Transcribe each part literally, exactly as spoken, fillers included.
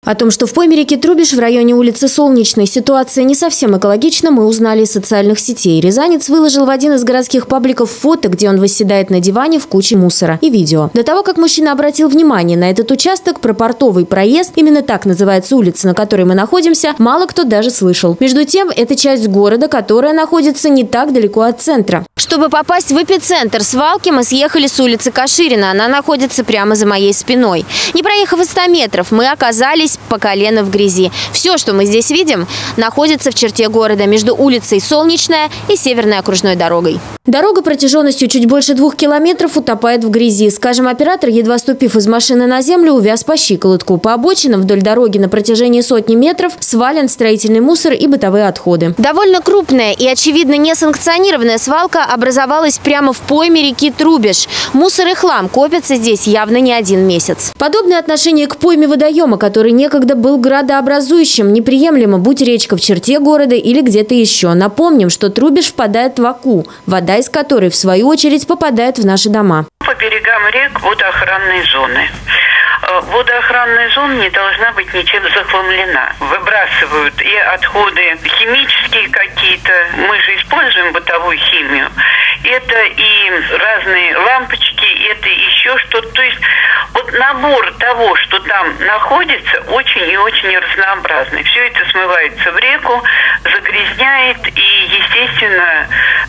О том, что в пойме реки Трубеж в районе улицы Солнечной ситуация не совсем экологична, мы узнали из социальных сетей. Рязанец выложил в один из городских пабликов фото, где он восседает на диване в куче мусора, и видео. До того, как мужчина обратил внимание на этот участок, про портовый проезд, именно так называется улица, на которой мы находимся, мало кто даже слышал. Между тем, это часть города, которая находится не так далеко от центра. Чтобы попасть в эпицентр свалки, мы съехали с улицы Каширина. Она находится прямо за моей спиной. Не проехав и ста метров, мы оказались по колено в грязи. Все, что мы здесь видим, находится в черте города между улицей Солнечная и Северной окружной дорогой. Дорога протяженностью чуть больше двух километров утопает в грязи. Скажем, оператор, едва ступив из машины на землю, увяз по щиколотку. По обочинам вдоль дороги на протяжении сотни метров свален строительный мусор и бытовые отходы. Довольно крупная и, очевидно, несанкционированная свалка образовалась прямо в пойме реки Трубеж. Мусор и хлам копятся здесь явно не один месяц. Подобное отношение к пойме водоема, который некогда был градообразующим, неприемлемо, будь речка в черте города или где-то еще. Напомним, что Трубеж впадает в Оку, вода из которой, в свою очередь, попадает в наши дома. По берегам рек водоохранные зоны. Водоохранная зона не должна быть ничем захламлена. Выбрасывают и отходы химические какие-то. Мы же используем бытовую химию. Это и разные лампочки, это еще что-то. То есть вот набор того, что там находится, очень и очень разнообразный. Все это смывается в реку, загрязняет и, естественно,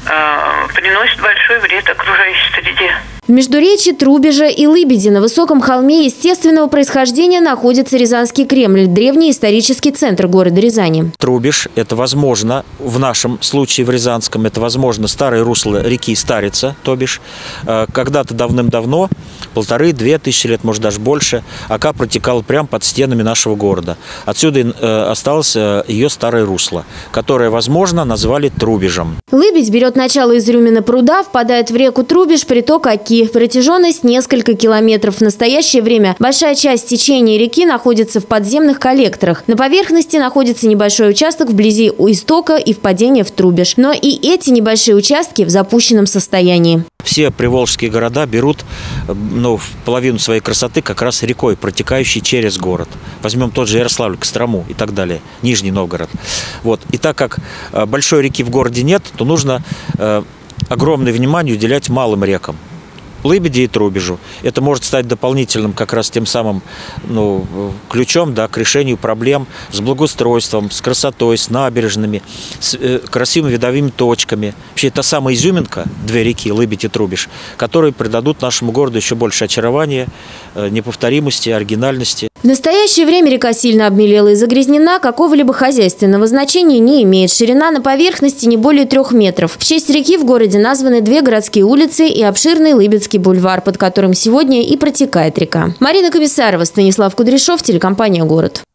приносит большой вред окружающей среде. В междуречье Трубежа и Лыбеди на высоком холме естественного происхождения находится Рязанский Кремль, древний исторический центр города Рязани. Трубеж – это возможно, в нашем случае в Рязанском, это возможно старое русло реки Старица, то бишь. Когда-то давным-давно, полторы-две тысячи лет, может даже больше, Ока протекала прямо под стенами нашего города. Отсюда осталось ее старое русло, которое, возможно, назвали Трубежем. Лыбедь берет начало из Рюмина пруда, впадает в реку Трубеж, приток Оки. Протяженность несколько километров. В настоящее время большая часть течения реки находится в подземных коллекторах. На поверхности находится небольшой участок вблизи у истока и впадения в Трубеж. Но и эти небольшие участки в запущенном состоянии. Все приволжские города берут ну, половину своей красоты как раз рекой, протекающей через город. Возьмем тот же Ярославль, Кострому и так далее, Нижний Новгород. Вот. И так как большой реки в городе нет, то нужно э, огромное внимание уделять малым рекам. Лыбеди и Трубежу. Это может стать дополнительным как раз тем самым ну, ключом да, к решению проблем с благоустройством, с красотой, с набережными, с э, красивыми видовыми точками. Вообще, это самая изюминка, две реки, Лыбедь и Трубеж, которые придадут нашему городу еще больше очарования, э, неповторимости, оригинальности. В настоящее время река сильно обмелела и загрязнена, какого-либо хозяйственного значения не имеет. Ширина на поверхности не более трех метров. В честь реки в городе названы две городские улицы и обширный Лыбедский бульвар, под которым сегодня и протекает река. Марина Комиссарова, Станислав Кудряшов, телекомпания «Город».